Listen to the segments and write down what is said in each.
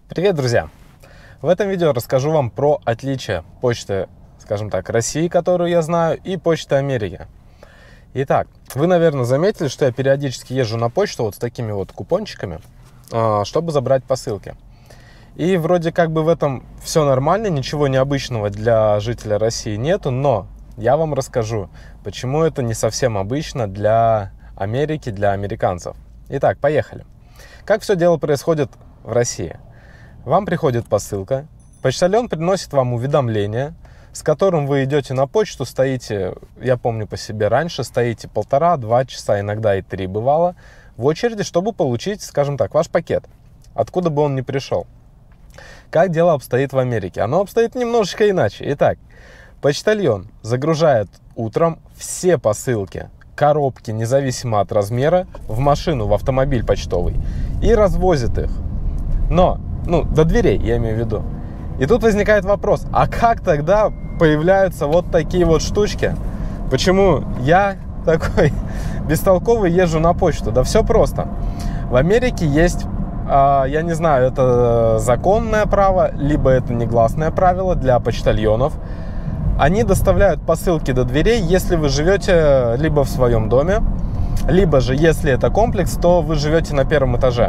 Привет, друзья! В этом видео расскажу вам про отличие почты, скажем так, России, которую я знаю, и почты Америки. Итак, вы, наверное, заметили, что я периодически езжу на почту вот с такими вот купончиками, чтобы забрать посылки. И вроде как бы в этом все нормально, ничего необычного для жителя России нету, но я вам расскажу, почему это не совсем обычно для Америки, для американцев. Итак, поехали. Как все дело происходит в России? Вам приходит посылка, почтальон приносит вам уведомление, с которым вы идете на почту, стоите, я помню по себе раньше, стоите 1,5-2 часа, иногда и 3 бывало, в очереди, чтобы получить, скажем так, ваш пакет, откуда бы он ни пришел. Как дело обстоит в Америке? Оно обстоит немножечко иначе. Итак, почтальон загружает утром все посылки, коробки, независимо от размера, в машину, в автомобиль почтовый и развозит их. Но до дверей, я имею в виду. И тут возникает вопрос, а как тогда появляются вот такие вот штучки? Почему я такой бестолковый езжу на почту? Да все просто. В Америке есть, я не знаю, это законное право, либо это негласное правило для почтальонов. Они доставляют посылки до дверей, если вы живете либо в своем доме, либо же, если это комплекс, то вы живете на первом этаже.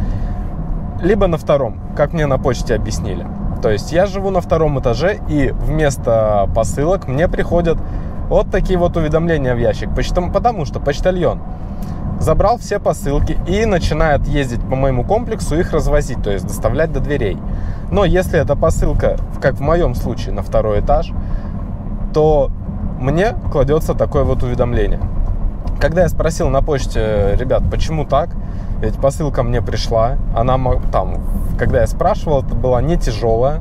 Либо на втором, как мне на почте объяснили. То есть я живу на втором этаже, и вместо посылок мне приходят вот такие вот уведомления в ящик. Потому что почтальон забрал все посылки и начинает ездить по моему комплексу, их развозить, то есть доставлять до дверей. Но если эта посылка, как в моем случае, на второй этаж, то мне кладется такое вот уведомление. Когда я спросил на почте, ребят, почему так? Ведь посылка мне пришла, она там, когда я спрашивал, это была не тяжелая.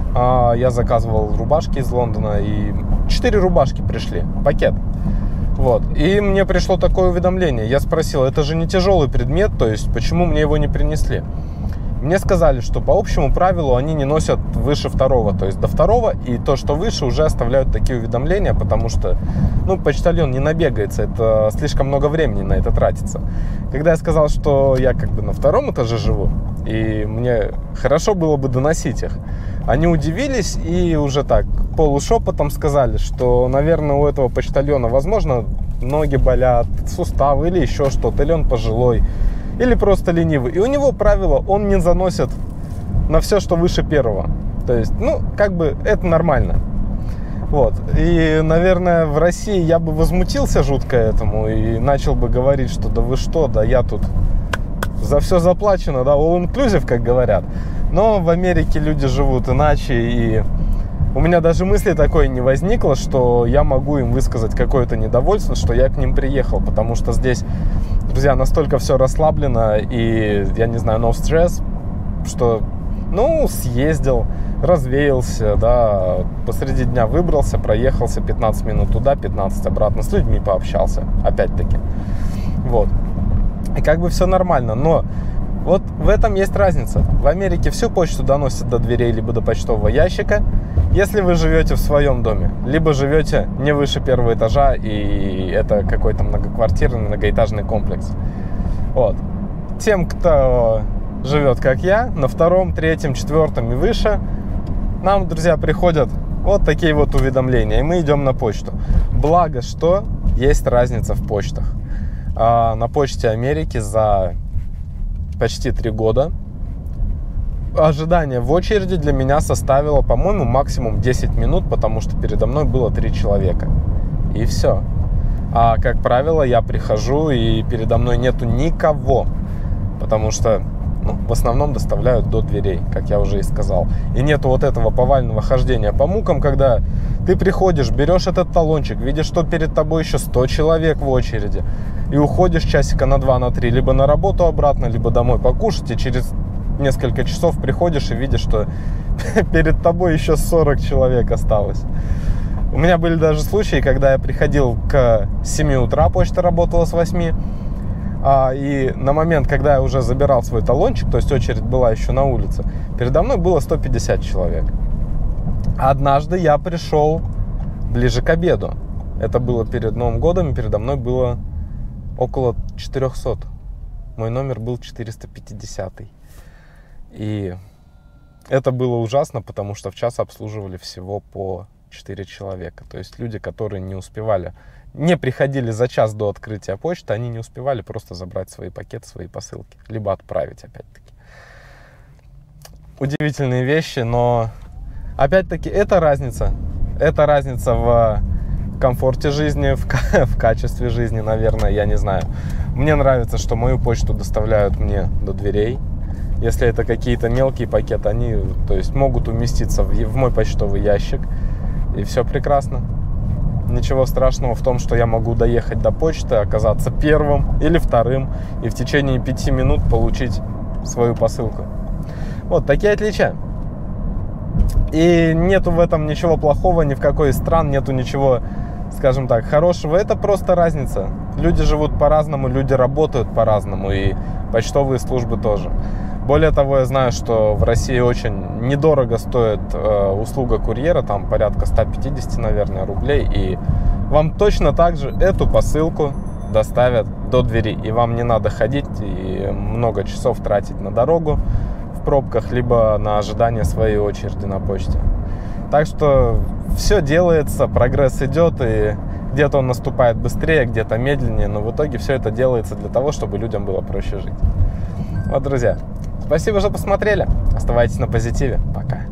Я заказывал рубашки из Лондона, и 4 рубашки пришли, пакет. Вот. И мне пришло такое уведомление. Я спросил, это же не тяжелый предмет, то есть почему мне его не принесли? Мне сказали, что по общему правилу они не носят выше второго, то есть до второго, и то, что выше, уже оставляют такие уведомления, потому что, почтальон не набегается, это слишком много времени на это тратится. Когда я сказал, что я как бы на втором этаже живу, и мне хорошо было бы доносить их, они удивились и уже так полушепотом сказали, что, наверное, у этого почтальона, возможно, ноги болят, суставы или еще что-то, или он пожилой, или просто ленивый. И у него правило, он не заносит на все, что выше первого. То есть, это нормально. Вот. И, наверное, в России я бы возмутился жутко этому и начал бы говорить, что да вы что, да я тут за все заплачено, да, all inclusive, как говорят. Но в Америке люди живут иначе, и у меня даже мысли такой не возникло, что я могу им высказать какое-то недовольство, что я к ним приехал, потому что здесь, друзья, настолько все расслаблено, и, я не знаю, no stress, что, съездил, развеялся, да, посреди дня выбрался, проехался 15 минут туда, 15 обратно, с людьми пообщался, опять-таки, вот. И как бы все нормально, но вот в этом есть разница. В Америке всю почту доносят до дверей, либо до почтового ящика, если вы живете в своем доме, либо живете не выше первого этажа, и это какой-то многоквартирный, многоэтажный комплекс. Вот. Тем, кто живет, как я, на втором, третьем, четвертом и выше, нам, друзья, приходят вот такие вот уведомления, и мы идем на почту. Благо, что есть разница в почтах. На почте Америки за почти 3 года ожидание в очереди для меня составило, по-моему, максимум 10 минут, потому что передо мной было 3 человека. И все. А, как правило, я прихожу, и передо мной нету никого, потому что, в основном доставляют до дверей, как я уже и сказал. И нету вот этого повального хождения по мукам, когда ты приходишь, берешь этот талончик, видишь, что перед тобой еще 100 человек в очереди, и уходишь часика на 2, на 3, либо на работу обратно, либо домой покушать, и через несколько часов приходишь и видишь, что перед тобой еще 40 человек осталось. У меня были даже случаи, когда я приходил к 7 утра, почта работала с 8, и на момент, когда я уже забирал свой талончик, то есть очередь была еще на улице, передо мной было 150 человек. Однажды я пришел ближе к обеду. Это было перед Новым годом, и передо мной было около 400. Мой номер был 450. И Это было ужасно, потому что в час обслуживали всего по 4 человека. То есть люди, которые не успевали, не приходили за час до открытия почты, они не успевали просто забрать свои пакеты, свои посылки, либо отправить опять-таки. Удивительные вещи, но опять-таки это разница. Это разница в комфорте жизни, в качестве жизни, наверное, я не знаю. Мне нравится, что мою почту доставляют мне до дверей. Если это какие-то мелкие пакеты, они, то есть, могут уместиться в мой почтовый ящик, и все прекрасно. Ничего страшного в том, что я могу доехать до почты, оказаться первым или вторым, и в течение 5 минут получить свою посылку. Вот такие отличия. И нету в этом ничего плохого, ни в какой из стран нету ничего, скажем так, хорошего. Это просто разница. Люди живут по-разному, люди работают по-разному, и почтовые службы тоже. Более того, я знаю, что в России очень недорого стоит услуга курьера, там порядка 150, наверное, рублей, и вам точно так же эту посылку доставят до двери, и вам не надо ходить и много часов тратить на дорогу в пробках, либо на ожидание своей очереди на почте. Так что все делается, прогресс идет, и где-то он наступает быстрее, где-то медленнее, но в итоге все это делается для того, чтобы людям было проще жить. Вот, друзья, спасибо, что посмотрели. Оставайтесь на позитиве. Пока.